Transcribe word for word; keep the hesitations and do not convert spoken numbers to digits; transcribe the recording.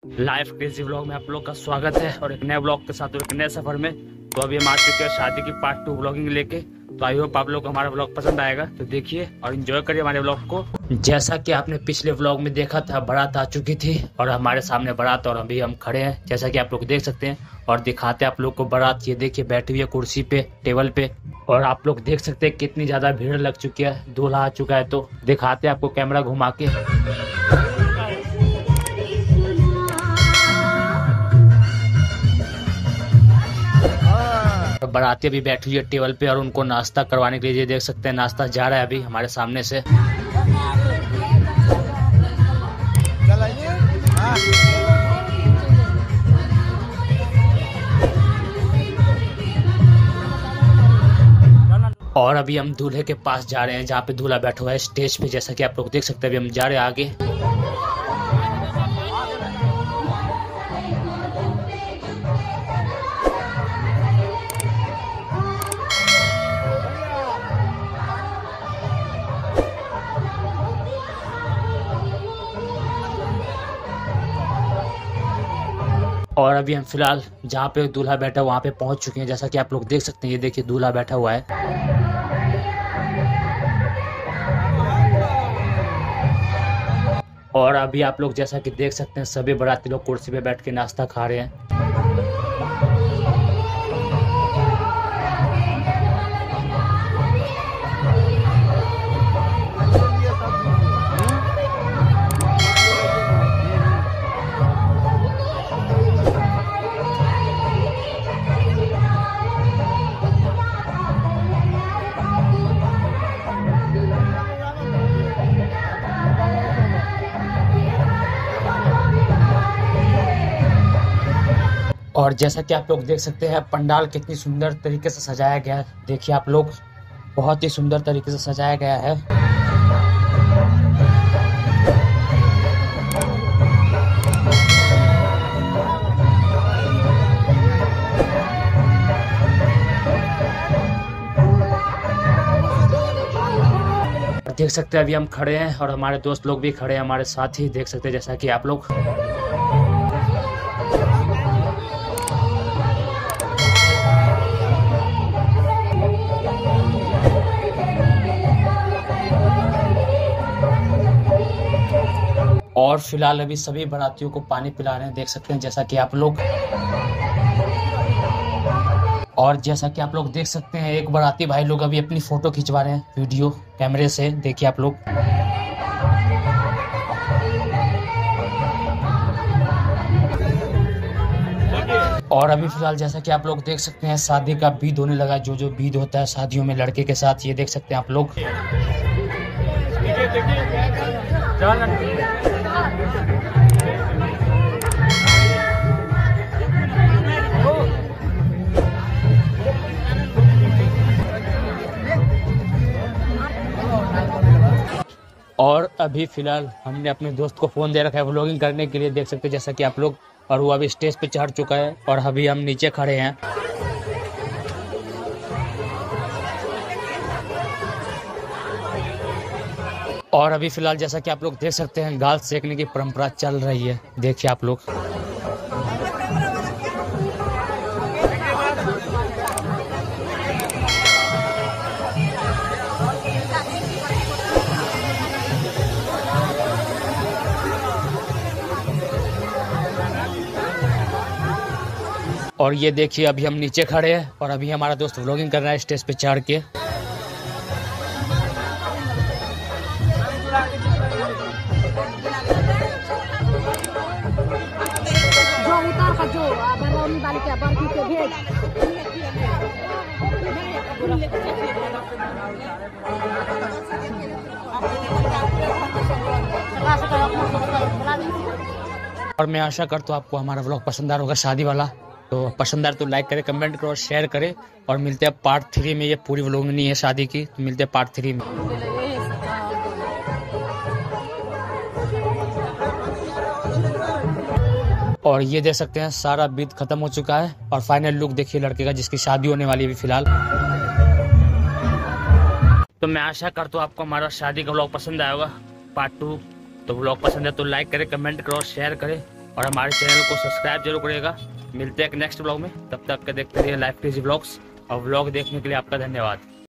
Live crazy vlog में आप लोग का स्वागत है और एक नए व्लॉग के साथ और एक नए सफर में। तो अभी हम आ चुके हैं शादी की पार्ट टू व्लॉगिंग लेके। तो आई होप आप लोग को हमारा व्लॉग पसंद आएगा, तो देखिए और एंजॉय करिए हमारे व्लॉग को। जैसा कि आपने पिछले व्लॉग में देखा था, बारात आ चुकी थी और हमारे सामने बारात और अभी हम खड़े हैं, जैसा कि आप लोग देख सकते हैं। और दिखाते हैं आप लोग को बारात। ये देखिए बैठी हुई है कुर्सी पे, टेबल पे। और आप लोग देख सकते हैं कितनी ज्यादा भीड़ लग चुकी है, दूल्हा आ चुका है। तो दिखाते हैं आपको कैमरा घुमा के। बाराती अभी बैठी हुई है टेबल पे और उनको नाश्ता करवाने के लिए देख सकते हैं नाश्ता जा रहा है अभी हमारे सामने से। और अभी हम दूल्हे के पास जा रहे हैं जहाँ पे दूल्हा बैठा हुआ है स्टेज पे, जैसा कि आप लोग देख सकते हैं। अभी हम जा रहे हैं आगे। और अभी हम फिलहाल जहाँ पे दूल्हा बैठा वहाँ पे पहुँच चुके हैं, जैसा कि आप लोग देख सकते हैं। ये देखिए दूल्हा बैठा हुआ है। और अभी आप लोग जैसा कि देख सकते हैं सभी बाराती लोग कुर्सी पे बैठ के नाश्ता खा रहे हैं। और जैसा कि आप लोग देख सकते हैं पंडाल कितनी सुंदर तरीके से सजाया गया है। देखिए आप लोग, बहुत ही सुंदर तरीके से सजाया गया है। देख सकते हैं अभी हम खड़े हैं और हमारे दोस्त लोग भी खड़े हैं हमारे साथ ही, देख सकते हैं जैसा कि आप लोग। और फिलहाल अभी सभी बारातियों को पानी पिला रहे हैं, देख सकते हैं जैसा कि आप लोग। और जैसा कि आप लोग देख सकते हैं एक बाराती भाई लोग अभी अपनी फोटो खिंचवा रहे हैं वीडियो कैमरे से, देखिए आप लोग। और अभी फिलहाल जैसा कि आप लोग देख सकते हैं शादी का बीद होने लगा, जो जो बीद होता है शादियों में लड़के के साथ, ये देख सकते हैं आप लोग। और अभी फिलहाल हमने अपने दोस्त को फोन दे रखा है व्लॉगिंग करने के लिए, देख सकते हैं जैसा कि आप लोग। और वो अभी स्टेज पे चढ़ चुका है और अभी हम नीचे खड़े हैं। और अभी फिलहाल जैसा कि आप लोग देख सकते हैं गाल सेकने की परंपरा चल रही है, देखिए आप लोग। और ये देखिए अभी हम नीचे खड़े हैं और अभी हमारा दोस्त व्लॉगिंग कर रहा है स्टेज पे चढ़ के। और मैं आशा करता हूँ आपको हमारा व्लॉग पसंद आ रहा होगा शादी वाला। तो पसंद आए तो लाइक करें, कमेंट करो और शेयर करें। और मिलते हैं पार्ट थ्री में। ये पूरी व्लॉग नहीं है शादी की, तो मिलते हैं पार्ट थ्री में। और ये देख सकते हैं सारा बीत खत्म हो चुका है और फाइनल लुक देखिए लड़के का, जिसकी शादी होने वाली है अभी फिलहाल। तो मैं आशा करता हूँ आपको हमारा शादी का व्लॉग पसंद आएगा पार्ट टू। तो व्लॉग पसंद है तो लाइक करें, कमेंट करो और शेयर करें। और हमारे चैनल को सब्सक्राइब जरूर करिएगा। मिलते हैं एक नेक्स्ट ब्लॉग में, तब तक के देखते रहिए लाइफ क्रेजी ब्लॉग्स। और ब्लॉग देखने के लिए आपका धन्यवाद।